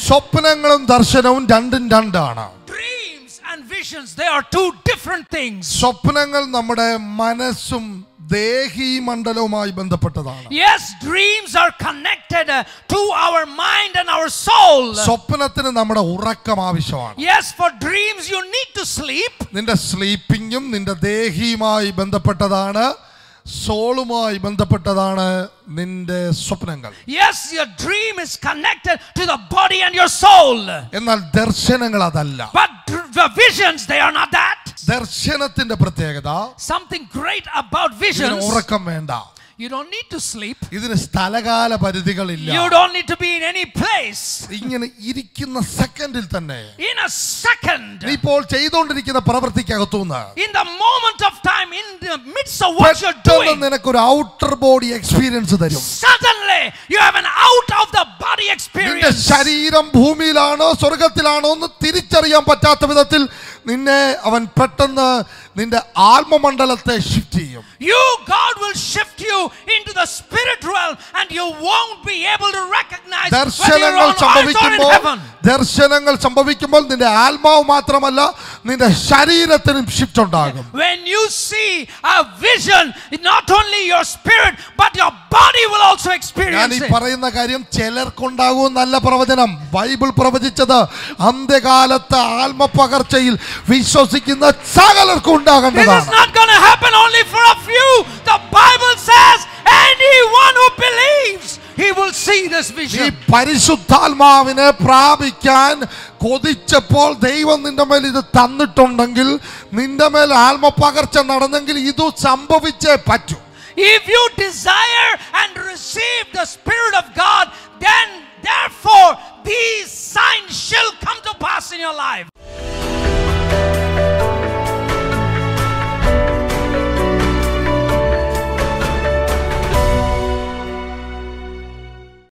സ്വപ്നങ്ങളും ദർശനവും രണ്ടും രണ്ടാണ്. Dreams and visions, they are two different things. സ്വപ്നങ്ങൾ നമ്മുടെ മനസ്സും ദേഹി മണ്ഡലവുമായി ബന്ധപ്പെട്ടതാണ്. Yes, dreams are connected to our mind and our soul. സ്വപ്നത്തിന് നമ്മുടെ ഉറക്കം ആവശ്യമാണ്. Yes, for dreams you need to sleep. നിന്റെ സ്ലീപ്പിങ്ങും നിന്റെ ദേഹിയുമായി ബന്ധപ്പെട്ടതാണ്, സോളുമായി ബന്ധപ്പെട്ടതാണ് നിന്റെ സ്വപ്നങ്ങൾ. Yes, your dream is connected to the body and your soul. എന്നാൽ ദർശനങ്ങൾ അതല്ല. But the visions, they are not that. ദർശനത്തിന്റെ പ്രത്യേകത, something great about visions, ഉറക്കം വേണ്ട. you don't need to sleep. ഇതിന് സ്ഥലകാല പരിധികളില്ല. You don't need to be in any place. ഇങ്ങനെ ഇരിക്കുന്ന സെക്കൻഡിൽ തന്നെ, in a second, നീ ഇപ്പോൾ ചെയ്തുകൊണ്ടിരിക്കുന്ന പ്രവൃത്തിക്കകത്തുനിന്ന്, in the moment of time, in the midst of what you're doing, നിനക്കൊരു ഔട്ടർ ബോഡി എക്സ്പീരിയൻസ് തരും. suddenly you have an out of the body experience. നിന്റെ ശരീരം ഭൂമിയിലാണോ സ്വർഗത്തിലാണോ എന്ന് തിരിച്ചറിയാൻ പറ്റാത്ത വിധത്തിൽ നിന്നെ അവൻ പെട്ടെന്ന് നിന്റെ ആത്മമണ്ഡലത്തെ ഷിഫ്റ്റ് ചെയ്യും. God will shift you into the spirit realm and you won't be able to recognize whether you're on earth or in heaven. ദർശനങ്ങൾ സംഭവിക്കുമ്പോൾ നിന്റെ ആത്മാവ് മാത്രമല്ല നിന്റെ ശരീരത്തിനും ഷിഫ്റ്റ് ഉണ്ടാകും. When you see a vision, not only your spirit but your body will also experience ഞാൻ ഈ it. പറയുന്ന കാര്യം ചിലർക്കുണ്ടാകും നല്ല പ്രവചനം. ബൈബിൾ പ്രവചിച്ചത് അന്ത്യകാലത്തെ ആത്മപകർച്ചയിൽ വിശ്വസിക്കുന്ന സകലർക്കും ഉണ്ടാകേണ്ടതാണ്. This is not going to happen only for a few. The Bible says anyone who believes, he will see this vision. ഈ പരിശുദ്ധാത്മാവിനെ പ്രാപിക്കാൻ കൊതിച്ചപ്പോൾ ദൈവം നിന്റെ മേൽ ഇത് തന്നിട്ടുണ്ടെങ്കിൽ, നിന്റെ മേൽ ആത്മപകർച്ച നടന്നെങ്കിൽ ഇത് സംഭവിച്ചേ പറ്റൂ. If you desire and receive the Spirit of God, then therefore these signs shall come to pass in your life.